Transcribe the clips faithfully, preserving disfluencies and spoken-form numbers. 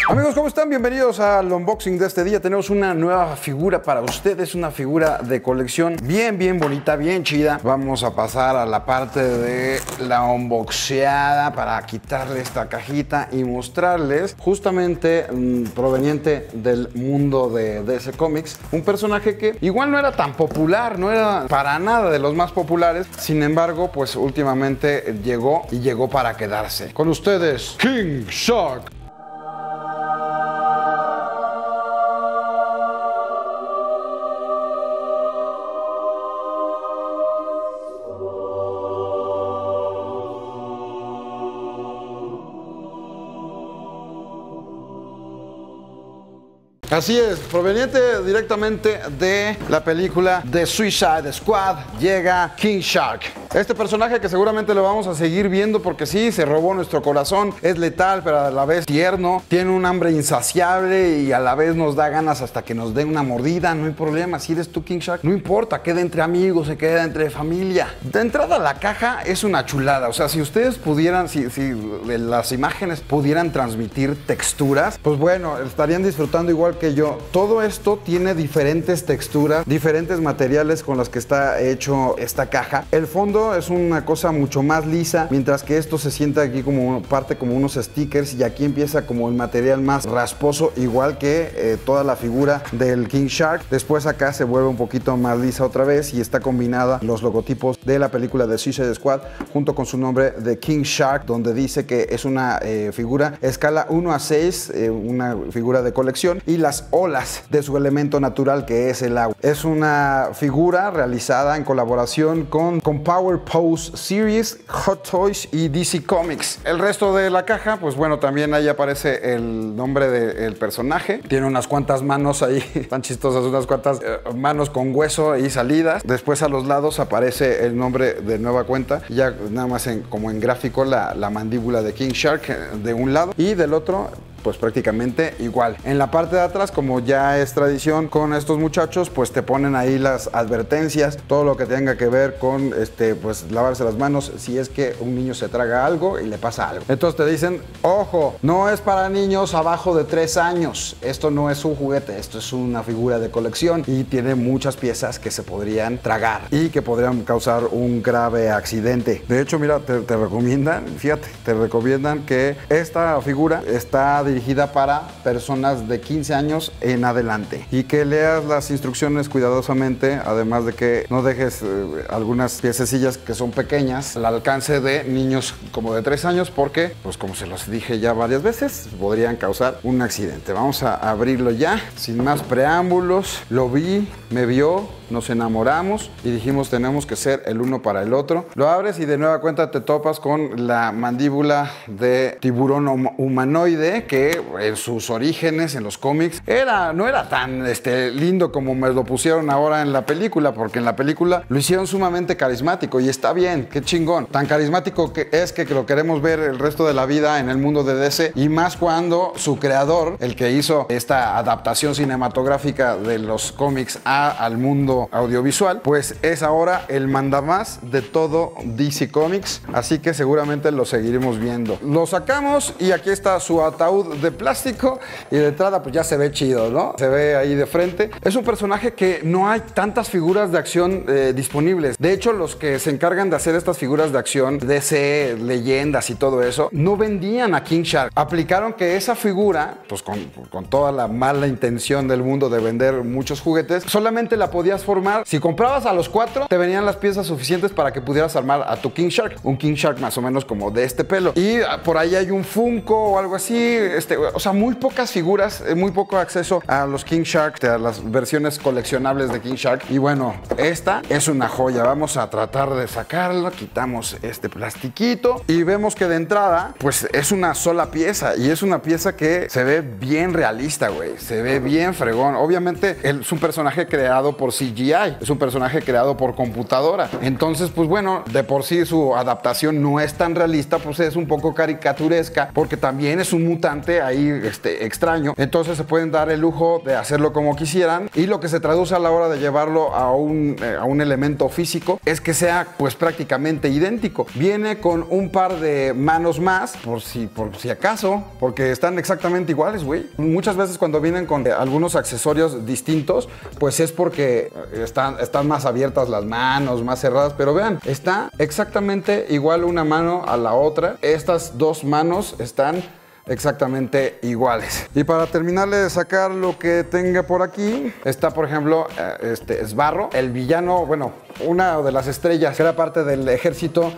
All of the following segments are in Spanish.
Amigos, ¿cómo están? Bienvenidos al unboxing de este día. Tenemos una nueva figura para ustedes, una figura de colección bien, bien bonita, bien chida. Vamos a pasar a la parte de la unboxeada para quitarle esta cajita y mostrarles justamente mmm, proveniente del mundo de D C Comics, un personaje que igual no era tan popular, no era para nada de los más populares. Sin embargo, pues últimamente llegó y llegó para quedarse. Con ustedes, King Shark. Así es, proveniente directamente de la película The Suicide Squad, llega King Shark. Este personaje que seguramente lo vamos a seguir viendo porque sí, se robó nuestro corazón, es letal pero a la vez tierno, tiene un hambre insaciable y a la vez nos da ganas hasta que nos dé una mordida, no hay problema, si eres tú King Shark, no importa, queda entre amigos, se queda entre familia. De entrada la caja es una chulada, o sea, si ustedes pudieran, si, si las imágenes pudieran transmitir texturas, pues bueno, estarían disfrutando igual que yo. Todo esto tiene diferentes texturas, diferentes materiales con los que está hecho esta caja. El fondo es una cosa mucho más lisa, mientras que esto se siente aquí como parte como unos stickers y aquí empieza como el material más rasposo, igual que eh, toda la figura del King Shark. Después acá se vuelve un poquito más lisa otra vez y está combinada los logotipos de la película de Suicide Squad junto con su nombre de King Shark, donde dice que es una eh, figura escala uno a seis, eh, una figura de colección, y las olas de su elemento natural que es el agua. Es una figura realizada en colaboración con, con Power Pose Series, Hot Toys y D C Comics. El resto de la caja, pues bueno, también ahí aparece el nombre del personaje. Tiene unas cuantas manos ahí, tan chistosas, unas cuantas eh, manos con hueso y salidas. Después a los lados aparece el nombre de nueva cuenta, ya nada más en, como en gráfico la, la mandíbula de King Shark de un lado y del otro pues prácticamente igual. En la parte de atrás, como ya es tradición con estos muchachos, pues te ponen ahí las advertencias, todo lo que tenga que ver con este, pues lavarse las manos si es que un niño se traga algo y le pasa algo. Entonces te dicen, ojo, no es para niños abajo de tres años, esto no es un juguete, esto es una figura de colección y tiene muchas piezas que se podrían tragar y que podrían causar un grave accidente. De hecho, mira, te, te recomiendan, fíjate, te recomiendan que esta figura está dirigida para personas de quince años en adelante y que leas las instrucciones cuidadosamente, además de que no dejes eh, algunas piececillas que son pequeñas al alcance de niños como de tres años porque, pues como se los dije ya varias veces, podrían causar un accidente. Vamos a abrirlo ya, sin más preámbulos. Lo vi, me vio, nos enamoramos y dijimos tenemos que ser el uno para el otro. Lo abres y de nueva cuenta te topas con la mandíbula de tiburón humanoide que en sus orígenes en los cómics era, no era tan este, lindo como me lo pusieron ahora en la película, porque en la película lo hicieron sumamente carismático y está bien, qué chingón. Tan carismático que es que lo queremos ver el resto de la vida en el mundo de D C, y más cuando su creador, el que hizo esta adaptación cinematográfica de los cómics a, al mundo audiovisual, pues es ahora el mandamás de todo D C Comics, así que seguramente lo seguiremos viendo. Lo sacamos y aquí está su ataúd de plástico y de entrada pues ya se ve chido, ¿no? Se ve ahí de frente. Es un personaje que no hay tantas figuras de acción eh, disponibles. De hecho, los que se encargan de hacer estas figuras de acción, D C, leyendas y todo eso, no vendían a King Shark. Aplicaron que esa figura, pues con, con toda la mala intención del mundo de vender muchos juguetes, solamente la podías formar. Si comprabas a los cuatro, te venían las piezas suficientes para que pudieras armar a tu King Shark. Un King Shark más o menos como de este pelo. Y por ahí hay un Funko o algo así. Este, o sea, muy pocas figuras, muy poco acceso a los King Shark, a las versiones coleccionables de King Shark. Y bueno, esta es una joya. Vamos a tratar de sacarlo. Quitamos este plastiquito y vemos que de entrada, pues es una sola pieza. Y es una pieza que se ve bien realista, güey. Se ve bien fregón. Obviamente, él es un personaje creado por C G I, es un personaje creado por computadora. Entonces, pues bueno, de por sí su adaptación no es tan realista, pues es un poco caricaturesca, porque también es un mutante ahí este, extraño. Entonces se pueden dar el lujo de hacerlo como quisieran, y lo que se traduce a la hora de llevarlo a un, eh, a un elemento físico es que sea pues prácticamente idéntico. Viene con un par de manos más, por si, por si acaso, porque están exactamente iguales, güey. Muchas veces cuando vienen con eh, algunos accesorios distintos, pues es porque están, están más abiertas las manos, más cerradas, pero vean, está exactamente igual una mano a la otra. Estas dos manos están exactamente iguales. Y para terminarle de sacar lo que tenga por aquí, está por ejemplo este Sbarro, el villano, bueno, una de las estrellas que era parte del ejército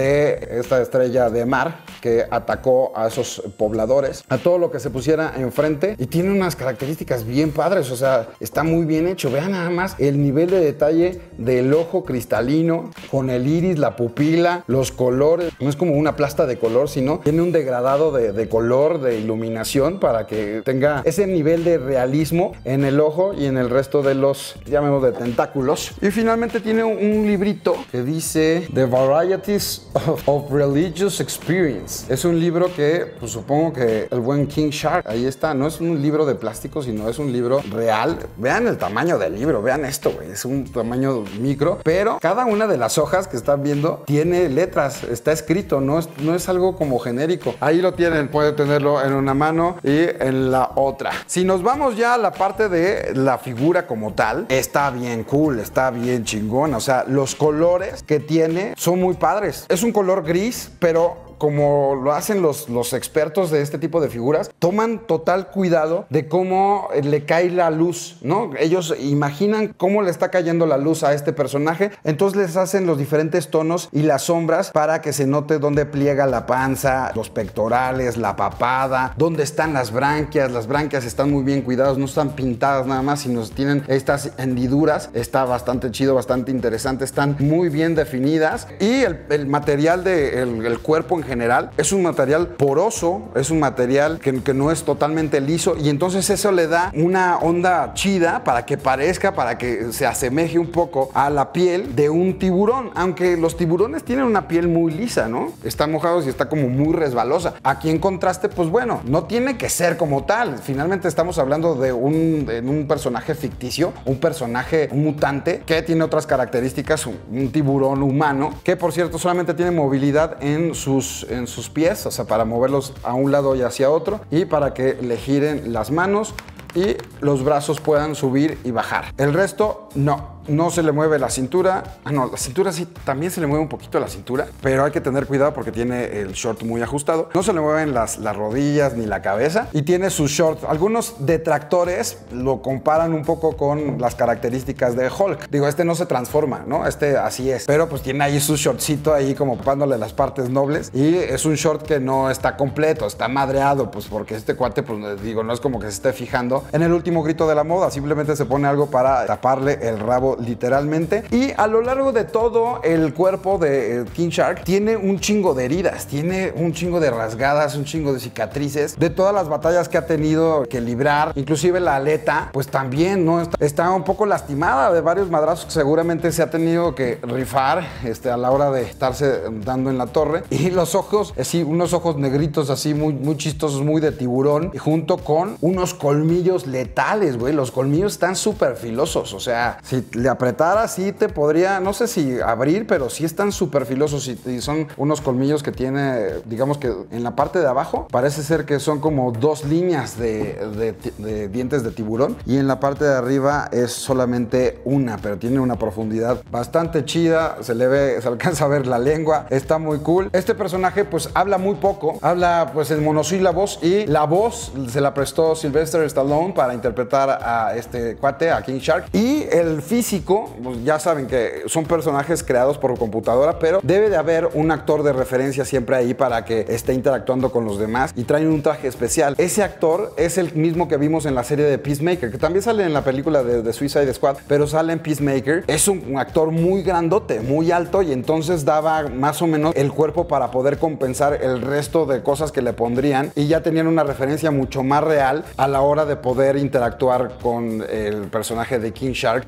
de esta estrella de mar que atacó a esos pobladores, a todo lo que se pusiera enfrente, y tiene unas características bien padres, o sea, está muy bien hecho. Vean nada más el nivel de detalle del ojo cristalino con el iris, la pupila, los colores. No es como una plasta de color, sino tiene un degradado de, de color, de iluminación, para que tenga ese nivel de realismo en el ojo y en el resto de los, llamemos, de tentáculos. Y finalmente tiene un, un librito que dice The Varieties of, of Religious Experience. Es un libro que, pues supongo que el buen King Shark, ahí está, no es un libro de plástico, sino es un libro real. Vean el tamaño del libro, vean esto, güey, es un tamaño micro, pero cada una de las hojas que están viendo tiene letras, está escrito, no es, no es algo como genérico. Ahí lo tienen, pueden tenerlo en una mano y en la otra. Si nos vamos ya a la parte de la figura como tal, está bien cool, está bien chingón, o sea, los colores que tiene son muy padres. Es un color gris, pero como lo hacen los, los expertos de este tipo de figuras, toman total cuidado de cómo le cae la luz, ¿no? Ellos imaginan cómo le está cayendo la luz a este personaje, entonces les hacen los diferentes tonos y las sombras para que se note dónde pliega la panza, los pectorales, la papada, dónde están las branquias. Las branquias están muy bien cuidadas, no están pintadas nada más, sino tienen estas hendiduras. Está bastante chido, bastante interesante, están muy bien definidas, y el, el material del de, cuerpo en general es un material poroso, es un material que, que no es totalmente liso, y entonces eso le da una onda chida para que parezca, para que se asemeje un poco a la piel de un tiburón, aunque los tiburones tienen una piel muy lisa, ¿no? Están mojados y está como muy resbalosa. Aquí en contraste, pues bueno, no tiene que ser como tal. Finalmente estamos hablando de un, de un personaje ficticio, un personaje, un mutante que tiene otras características, un, un tiburón humano, que por cierto solamente tiene movilidad en sus en sus pies, o sea, para moverlos a un lado y hacia otro, y para que le giren las manos y los brazos puedan subir y bajar. El resto no. No se le mueve la cintura. Ah, no, la cintura sí, también se le mueve un poquito la cintura, pero hay que tener cuidado porque tiene el short muy ajustado. No se le mueven las, las rodillas ni la cabeza, y tiene sus shorts. Algunos detractores lo comparan un poco con las características de Hulk. Digo, este no se transforma, ¿no? Este así es, pero pues tiene ahí su shortcito ahí como ocupándole las partes nobles, y es un short que no está completo, está madreado, pues porque este cuate, pues digo, no es como que se esté fijando en el último grito de la moda, simplemente se pone algo para taparle el rabo literalmente. Y a lo largo de todo el cuerpo de King Shark tiene un chingo de heridas, tiene un chingo de rasgadas, un chingo de cicatrices de todas las batallas que ha tenido que librar. Inclusive la aleta, pues también, ¿no? Está, está un poco lastimada de varios madrazos que seguramente se ha tenido que rifar este, a la hora de estarse dando en la torre. Y los ojos, así, unos ojos negritos así muy, muy chistosos, muy de tiburón, y junto con unos colmillos letales, güey. Los colmillos están súper filosos, o sea, si le apretara, sí te podría, no sé si abrir, pero sí están súper filosos, y, y son unos colmillos que tiene, digamos que en la parte de abajo parece ser que son como dos líneas de, de, de dientes de tiburón, y en la parte de arriba es solamente una, pero tiene una profundidad bastante chida. Se le ve, se alcanza a ver la lengua, está muy cool. Este personaje pues habla muy poco, habla pues en monosílabos, y la voz se la prestó Sylvester Stallone para interpretar a este cuate, a King Shark. Y el físico, pues ya saben que son personajes creados por computadora, pero debe de haber un actor de referencia siempre ahí para que esté interactuando con los demás, y traen un traje especial. Ese actor es el mismo que vimos en la serie de Peacemaker, que también sale en la película de, de Suicide Squad, pero sale en Peacemaker. Es un, un actor muy grandote, muy alto, y entonces daba más o menos el cuerpo para poder compensar el resto de cosas que le pondrían, y ya tenían una referencia mucho más real a la hora de poder interactuar con el personaje de King Shark el resto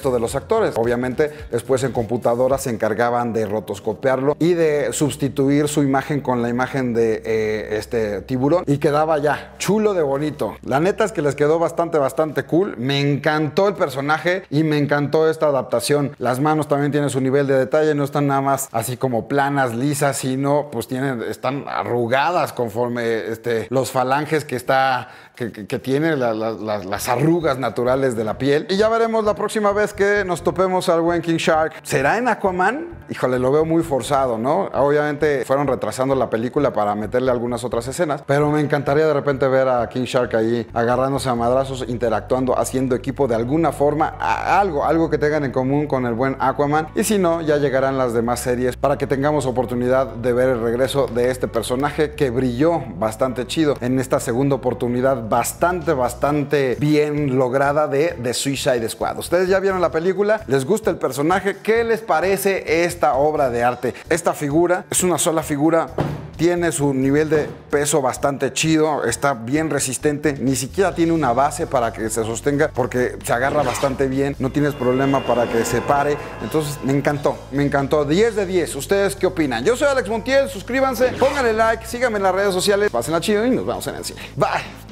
resto de los actores. Obviamente después en computadora se encargaban de rotoscopiarlo y de sustituir su imagen con la imagen de eh, este tiburón y quedaba ya chulo de bonito. La neta es que les quedó bastante bastante cool. Me encantó el personaje y me encantó esta adaptación. Las manos también tienen su nivel de detalle, no están nada más así como planas, lisas, sino pues tienen, están arrugadas conforme este, los falanges que está que, que, que tiene la, la, la, las arrugas naturales de la piel. Y ya veremos la próxima vez que nos topemos al buen King Shark. ¿Será en Aquaman? Híjole, lo veo muy forzado, ¿no? Obviamente fueron retrasando la película para meterle algunas otras escenas, pero me encantaría de repente ver a King Shark ahí agarrándose a madrazos, interactuando, haciendo equipo de alguna forma, algo, algo que tengan en común con el buen Aquaman. Y si no, ya llegarán las demás series para que tengamos oportunidad de ver el regreso de este personaje que brilló bastante chido en esta segunda oportunidad bastante, bastante bien lograda de The Suicide Squad. Ustedes ya vieron la película, les gusta el personaje, ¿qué les parece esta obra de arte? Esta figura es una sola figura, tiene su nivel de peso bastante chido, está bien resistente, ni siquiera tiene una base para que se sostenga porque se agarra bastante bien, no tienes problema para que se pare. Entonces me encantó, me encantó, diez de diez. ¿Ustedes qué opinan? Yo soy Alex Montiel, suscríbanse, pónganle like, síganme en las redes sociales, pásenla chido y nos vemos en el cine. Bye.